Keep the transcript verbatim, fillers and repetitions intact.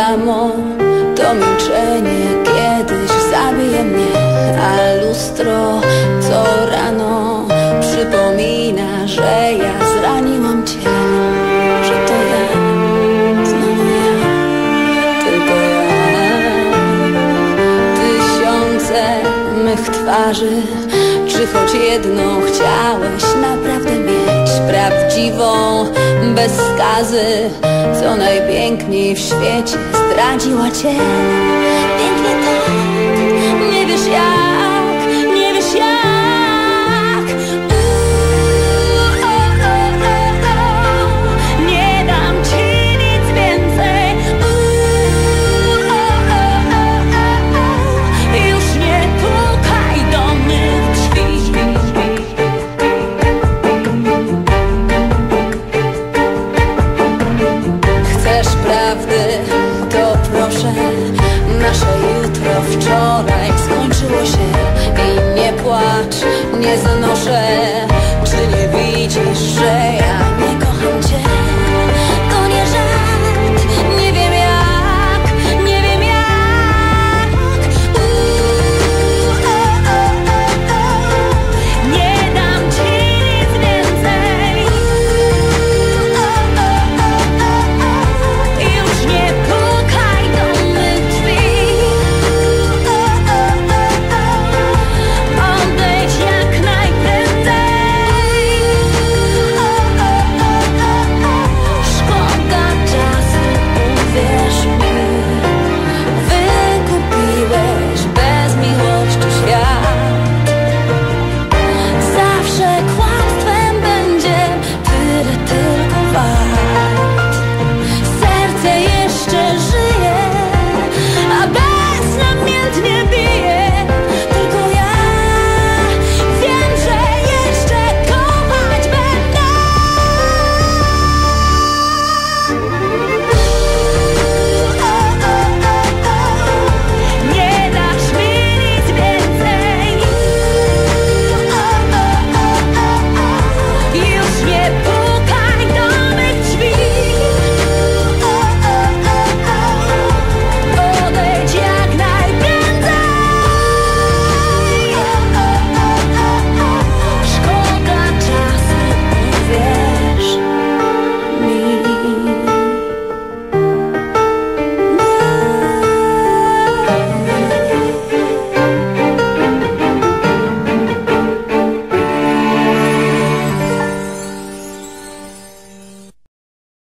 samo to milczenie kiedyś zabije mnie, a lustro co rano przypomina, że ja zraniłam cię, że to ja, znowu ja, tylko ja. Tysiące mych twarzy, czy choć jedną chciałeś naprawdę mieć? Prawdziwą, bez skazy, co najpiękniej w świecie zdradziła cię. Pięknie tak, nie wiesz jak